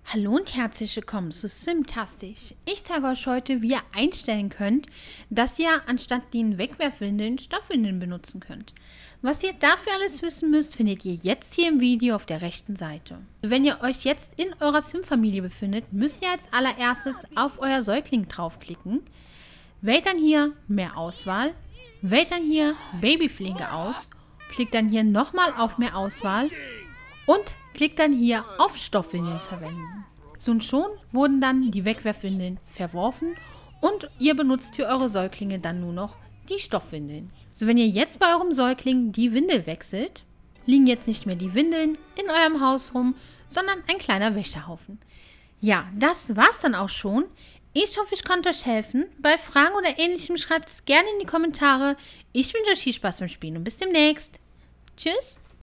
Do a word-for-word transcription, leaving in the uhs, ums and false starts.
Hallo und herzlich willkommen zu Simtastisch. Ich zeige euch heute, wie ihr einstellen könnt, dass ihr anstatt den Wegwerfwindeln Stoffwindeln benutzen könnt. Was ihr dafür alles wissen müsst, findet ihr jetzt hier im Video auf der rechten Seite. Wenn ihr euch jetzt in eurer Sim-Familie befindet, müsst ihr als allererstes auf euer Säugling draufklicken. Wählt dann hier Mehr Auswahl, wählt dann hier Babypflege aus, klickt dann hier nochmal auf Mehr Auswahl und klickt dann hier auf Stoffwindeln verwenden. So und schon wurden dann die Wegwerfwindeln verworfen und ihr benutzt für eure Säuglinge dann nur noch die Stoffwindeln. So, wenn ihr jetzt bei eurem Säugling die Windel wechselt, liegen jetzt nicht mehr die Windeln in eurem Haus rum, sondern ein kleiner Wäschehaufen. Ja, das war's dann auch schon. Ich hoffe, ich konnte euch helfen. Bei Fragen oder Ähnlichem schreibt es gerne in die Kommentare. Ich wünsche euch viel Spaß beim Spielen und bis demnächst. Tschüss!